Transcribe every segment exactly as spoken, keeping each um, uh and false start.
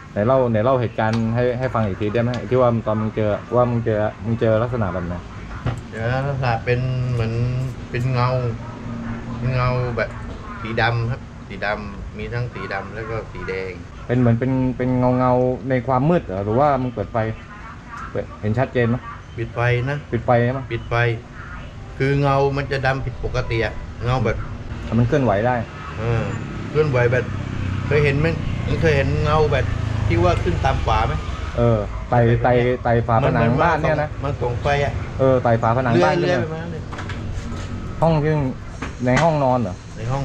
ไหนเล่าไหนเล่าเหตุการณ์ให้ให้ฟังอีกทีได้ไหมที่ว่าตอนมึงเจอว่ามึงเจอมึงเจอลักษณะแบบไหนเจอลักษณะเป็นเหมือนเป็นเงาเป็นเงาแบบสีดำครับสีดำมีทั้งสีดำแล้วก็สีแดงเป็นเหมือนเป็นเป็นเงาเงาในความมืดหรือว่ามึงเปิดไฟเห็นชัดเจนไหมปิดไฟนะปิดไฟใช่ไหมปิดไฟคือเงามันจะดำผิดปกติอะเงาแบบมันเคลื่อนไหวได้เออเคลื่อนไหวแบบเคยเห็นไหมเคยเห็นเงาแบบที่ว่าขึ้นตามฝาไหมเออไต่ไต่ไต่ฝาผนังบ้านเนี่ยนะมันส่องไฟอ่ะเออไต่ฝาผนังบ้านเนี่ยห้องที่ในห้องนอนเหรอในห้อง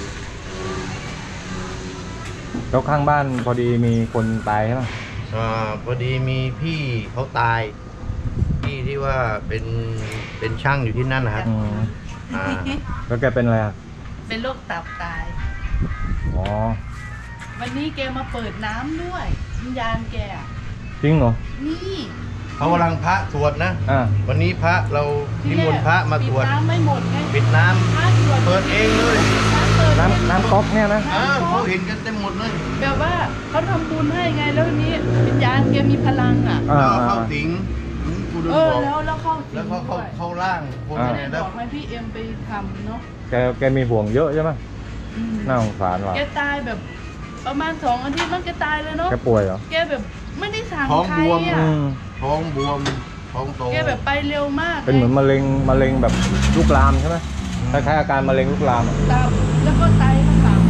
แล้วข้างบ้านพอดีมีคนตายใช่ไหมอ่าพอดีมีพี่เขาตายพี่ที่ว่าเป็นเป็นช่างอยู่ที่นั่นนะครับอ่าแล้วแกเป็นอะไรอ่ะเป็นโรคตับตายอ๋อวันนี้แกมาเปิดน้ำด้วยวิญญาณแกจริงเหรอนี่เขากำลังพระสวดนะอ่าวันนี้พระเรานิมนต์พระมาสวดปิดน้ำไม่หมดไงปิดน้ำเปิดเองเลยน้ำน้ำก๊อกเนี่ยนะเขาเห็นกันเต็มหมดเลยแบบว่าเขาทำบุญให้ไงแล้วนี้วิญญาณแกมีพลังอ่ะแล้วเข้าสิงเออแล้วแล้วเข้าแล้วเขาเขาเขาล่างคนไหนบอกให้พี่เอ็มไปทำเนาะแกแกมีห่วงเยอะใช่ไหมน่าสงสารว่ะแกตายแบบประมาณสองอาทิตย์แล้วแกตายเลยเนาะแกป่วยเหรอแกแบบไม่ได้สั่งใครอ่ะท้องบวมท้องโตแกแบบไปเร็วมากเป็นเหมือนมะเร็งมะเร็งแบบลุกลามใช่ไหมคล้ายๆอาการมะเร็งลุกลามตับแล้วก็ไตข้างหลัง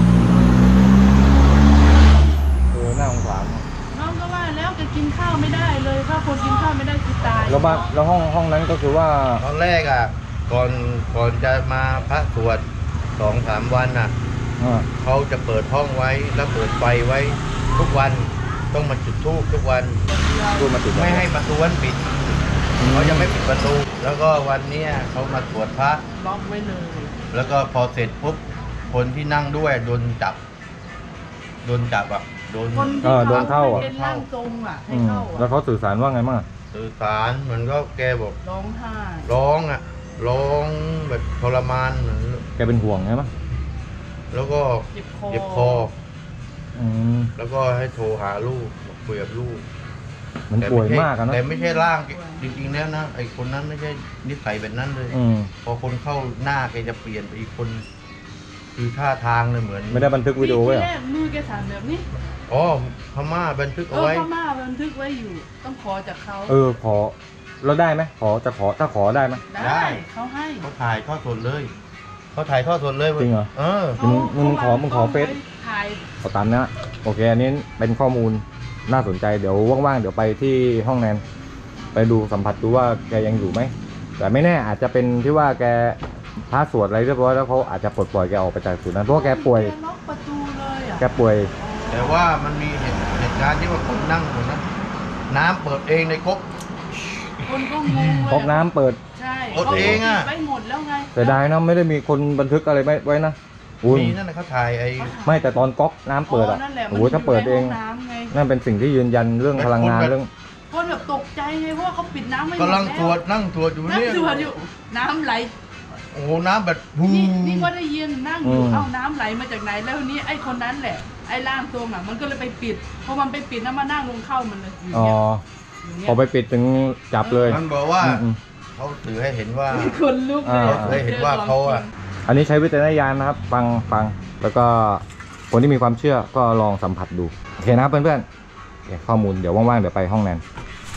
เออน่าสงสารน้องก็ว่าแล้วแกกินข้าวไม่ได้เลยถ้าคนกินข้าวไม่ได้คือตายแล้วบ้านแล้วห้องห้องนั้นก็คือว่าตอนแรกอ่ะก่อนก่อนจะมาพระสวดสองสามวันน่ะเขาจะเปิดห้องไว้แล้วเปิดไฟไว้ทุกวันต้องมาจุดธูปทุกวันไม่ให้ประตูวันปิดเขาจะไม่ปิดประตูแล้วก็วันนี้เขามาสวดพระล็อกไว้เลยแล้วก็พอเสร็จปุ๊บคนที่นั่งด้วยโดนจับโดนจับอ่ะโดนเออโดนเข้าอ่ะเป็นร่างทรงอ่ะให้เข้าแล้วเขาสื่อสารว่าไงบ้างสื่อสารเหมือนก็แกบอกร้องไห้ร้องอ่ะร้องแบบทรมานเหมือนแกเป็นห่วงใช่ไหมแล้วก็เจ็บคอแล้วก็ให้โทรหาลูกคุยกับลูกมันป่วยมากนะแต่ไม่ใช่ร่างจริงๆแล้วนะไอ้คนนั้นไม่ใช่นิสัยแบบนั้นเลยพอคนเข้าหน้าแกจะเปลี่ยนไปอีกคนคือท่าทางเลยเหมือนไม่ได้บันทึกวิดีโอไว้แรกมือแกสั่นแบบนี้อ๋อพม่าบันทึกเอาไว้พม่าบันทึกไว้อยู่ต้องขอจากเขาเออขอแล้วได้ไหมขอจะขอถ้าขอได้ไหมได้เขาให้เขาถ่ายทอดสดเลยเขาถ่ายทอดสดเลยจริงเหรอเออมึงมึงขอมึงขอเฟซขอตามนะโอเคอันนี้เป็นข้อมูลน่าสนใจเดี๋ยวว่างๆเดี๋ยวไปที่ห้องแนนไปดูสัมผัสดูว่าแกยังอยู่ไหมแต่ไม่แน่อาจจะเป็นที่ว่าแกพาสวดอะไรเรียบร้อยแล้วเขาอาจจะปลดปล่อยแกออกไปจากจุดนั้นเพราะแกป่วยล็อกประตูเลยอ่ะแกป่วยแต่ว่ามันมีเหตุการณ์ที่ว่าคนนั่งอยู่นะน้ำเปิดเองในก๊อกคนก็งงก๊อกน้ำเปิดใช่เปิดเองอ่ะไปหมดแล้วไงแต่ได้นะไม่ได้มีคนบันทึกอะไรไว้นะมีนั่นแหละเขาถ่ายไอ้ไม่แต่ตอนก๊อกน้ำเปิดอ่ะโอ้โหถ้าเปิดเองนั่นเป็นสิ่งที่ยืนยันเรื่องพลังงานเรื่องคนแบบตกใจไงเพราะว่าเขาปิดน้ำไม่หมดแล้วกำลังตรวจนั่งตรวจอยู่นี่นั่งตรวจอยู่น้ำไหลโอ้โหน้ำแบบนี่นี่ก็ได้ยินนั่งอยู่เอ้าน้ำไหลมาจากไหนแล้วนี้ไอ้คนนั้นแหละไอ้ร่างทรงอ่ะมันก็เลยไปปิดพอมันไปปิดแล้วมานั่งลงเข้ามันเลยอ๋อพอไปปิดถึงจับเลยมันบอกว่าเขาถือให้เห็นว่าคนลุกเลยเห็นว่าเขาอ่ะอันนี้ใช้วิจารณญาณนะครับฟังฟังแล้วก็คนที่มีความเชื่อก็ลองสัมผัสดูโอเคนะครับเพื่อนๆข้อมูลเดี๋ยวว่างๆเดี๋ยวไปห้องแนน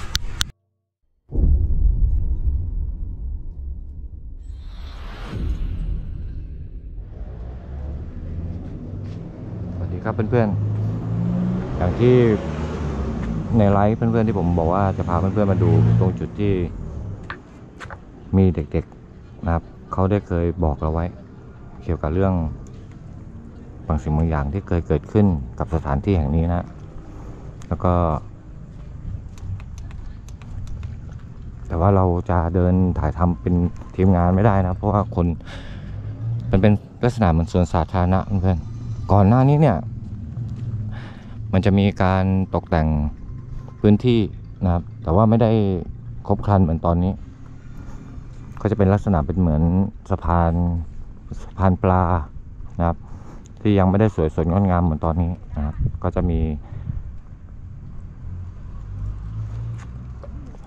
สวัสดีครับเพื่อนๆอย่างที่ในไลฟ์เพื่อนๆที่ผมบอกว่าจะพาเพื่อนๆมาดูตรงจุดที่มีเด็กๆนะครับเขาได้เคยบอกเราไว้เกี่ยวกับเรื่องบางสิ่งบางอย่างที่เคยเกิดขึ้นกับสถานที่แห่งนี้นะแล้วก็แต่ว่าเราจะเดินถ่ายทำเป็นทีมงานไม่ได้นะเพราะว่าคนมันเป็นลักษณะเหมือนสวนสาธารณะเพื่อนก่อนหน้านี้เนี่ยมันจะมีการตกแต่งพื้นที่นะครับแต่ว่าไม่ได้ครบครันเหมือนตอนนี้ก็จะเป็นลักษณะเป็นเหมือนสะพานสะพานปลานะครับที่ยังไม่ได้สวยสดงดงามเหมือนตอนนี้นะครับก็จะมี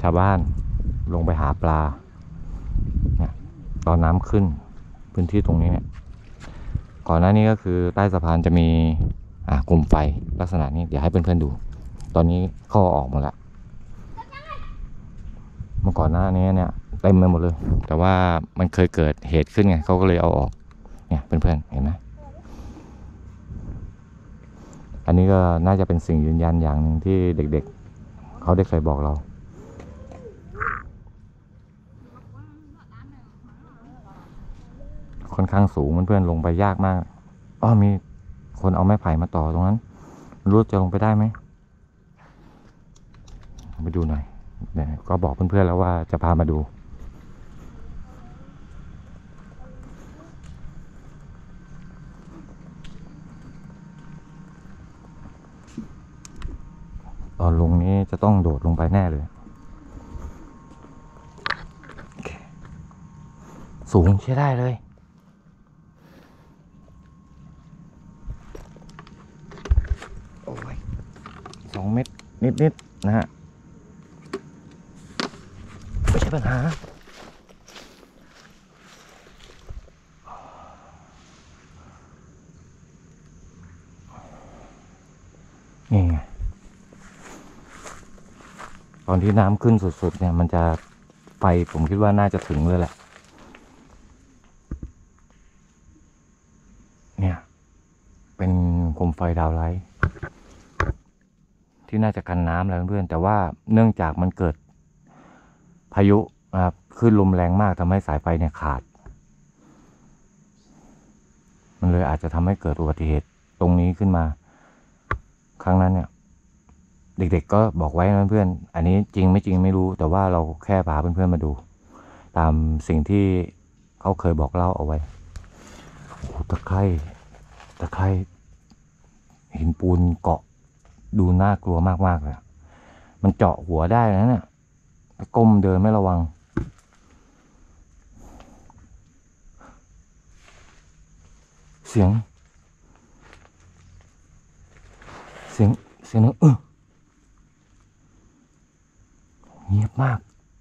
ชาวบ้านลงไปหาปลาเนี่ยตอนน้ำขึ้นพื้นที่ตรงนี้เนี่ยก่อนหน้านี้ก็คือใต้สะพานจะมีอ่ากลุ่มไฟลักษณะนี้เดี๋ยวให้เพื่อนๆดูตอนนี้เข้าออกหมดแล้วเมื่อก่อนหน้านี้เนี่ยเต็มไปหมดเลยแต่ว่ามันเคยเกิดเหตุขึ้นไงเขาก็เลยเอาออกเนี่ยเพื่อนๆเห็นไหมอันนี้ก็น่าจะเป็นสิ่งยืนยันอย่างหนึ่งที่เด็กๆเขาได้เคยบอกเราค่อนข้างสูงเพื่อนๆลงไปยากมากอ้อมีคนเอาไม้ไผ่มาต่อตรงนั้นรู้จะลงไปได้ไหมไปดูหน่อยเนี่ยก็บอกเพื่อนๆแล้วว่าจะพามาดูตอนลงนี้จะต้องโดดลงไปแน่เลยสูงใช้ได้เลยโอ้ยสองเมตรนิดๆนะฮะไม่ใช่ปัญหานี่ไงตอนที่น้ำขึ้นสุดๆเนี่ยมันจะไฟผมคิดว่าน่าจะถึงเลยแหละเนี่ยเป็นโคมไฟดาวไลท์ที่น่าจะกันน้ำแล้วเพื่อนแต่ว่าเนื่องจากมันเกิดพายุนะครับขึ้นลมแรงมากทำให้สายไฟเนี่ยขาดมันเลยอาจจะทำให้เกิดอุบัติเหตุตรงนี้ขึ้นมาครั้งนั้นเนี่ยเด็กๆก็บอกไว้นะเพื่อนอันนี้จริงไม่จริงไม่รู้แต่ว่าเราแค่พาเพื่อนๆมาดูตามสิ่งที่เขาเคยบอกเล่าเอาไว้โอ้ตะไคร่ตะไคร่หินปูนเกาะดูน่ากลัวมากๆเลยมันเจาะหัวได้นะเนี่ยก้มเดินไม่ระวังเสียงเสียงเสียงนั้นเออเงียบมาก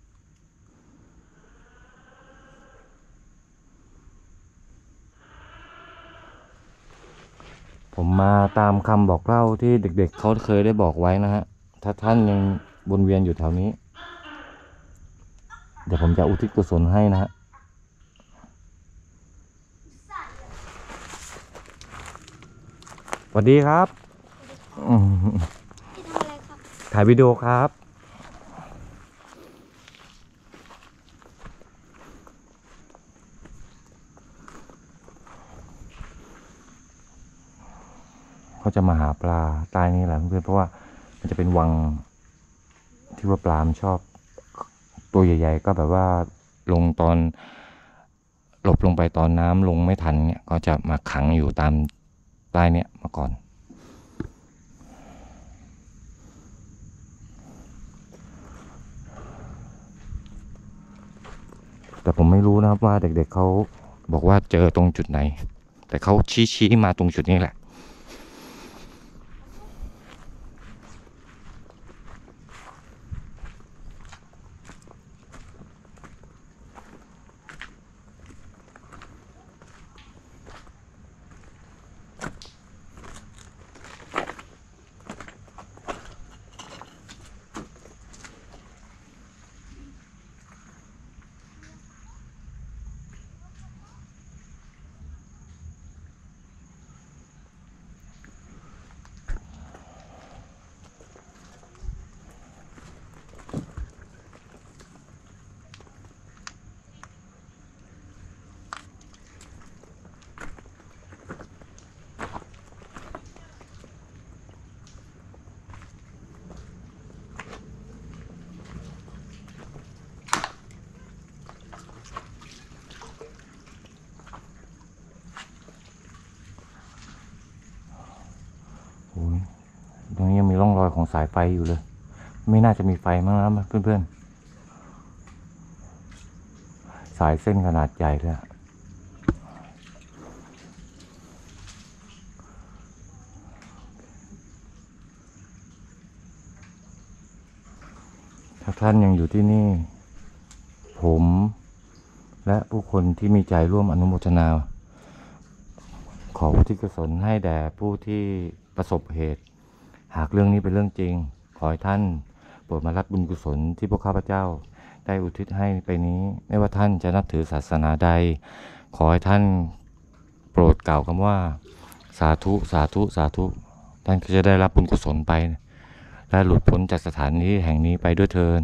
ผมมาตามคำบอกเล่าที่เด็กๆเขาเคยได้บอกไว้นะฮะถ้าท่านยังวนเวียนอยู่แถวนี้เดี๋ยวผมจะอุทิศกุศลให้นะฮะสวัสดีครับอืมพี่ทำอะไรครับถ่ายวิดีโอครับเขาจะมาหาปลาใต้นี่แหละเพื่อนเพราะว่ามันจะเป็นวังที่ว่าปลามันชอบตัวใหญ่ๆก็แบบว่าลงตอนหลบลงไปตอนน้ำลงไม่ทันเนี่ยก็จะมาขังอยู่ตามใต้เนี่ยมาก่อนแต่ผมไม่รู้นะครับว่าเด็กๆ เ, เขาบอกว่าเจอตรงจุดไหนแต่เขาชี้ๆมาตรงจุดนี้แหละตรงนี้ยังมีร่องรอยของสายไฟอยู่เลยไม่น่าจะมีไฟมั้งนะเพื่อนๆสายเส้นขนาดใหญ่เลยถ้าท่านยังอยู่ที่นี่ ผมและผู้คนที่มีใจร่วมอนุโมทนา ขออุทิศกุศลให้แด่ผู้ที่ประสบเหตุ หากเรื่องนี้เป็นเรื่องจริง ขอให้ท่านโปรดมารับบุญกุศลที่พวกข้าพเจ้าได้อุทิศให้ไปนี้ ไม่ว่าท่านจะนับถือศาสนาใด ขอให้ท่านโปรดกล่าวคำว่าสาธุสาธุสาธุท่านก็จะได้รับบุญกุศลไปและหลุดพ้นจากสถานนี้แห่งนี้ไปด้วยเถิด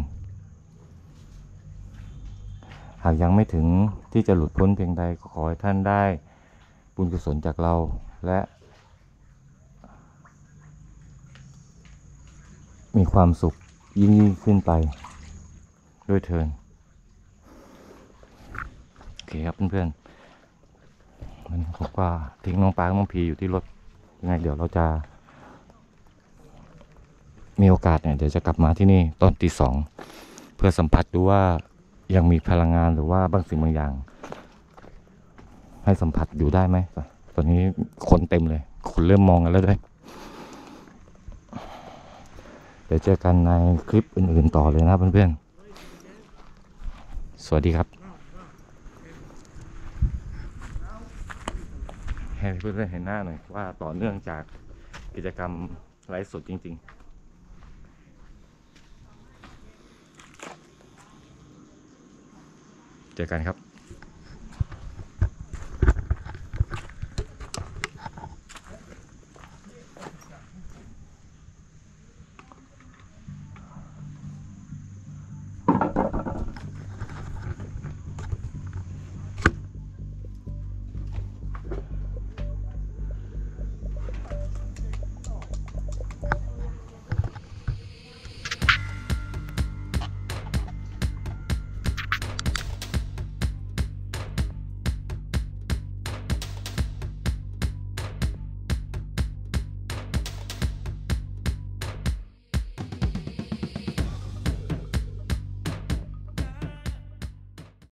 หากยังไม่ถึงที่จะหลุดพ้นเพียงใดก็ขอให้ท่านได้บุญกุศลจากเราและมีความสุขยิ่งยิ่งขึ้นไปด้วยเถิดโอเคครับเพื่อนๆมันผมก็ทิ้งน้องปาร์คน้องพีอยู่ที่รถยังไงเดี๋ยวเราจะมีโอกาสเนี่ยเดี๋ยวจะกลับมาที่นี่ตอนตีสองเพื่อสัมผัสดูว่ายังมีพลังงานหรือว่าบางสิ่งบางอย่างให้สัมผัสอยู่ได้ไหมตอนนี้คนเต็มเลยคนเริ่มมองกันแล้วด้วยเดี๋ยวเจอกันในคลิปอื่นๆต่อเลยนะเพื่อนๆสวัสดีครับให้เพื่อนๆเห็นหน้าหน่อยว่าต่อเนื่องจากกิจกรรมไลฟ์สดจริงๆเจอกันครับ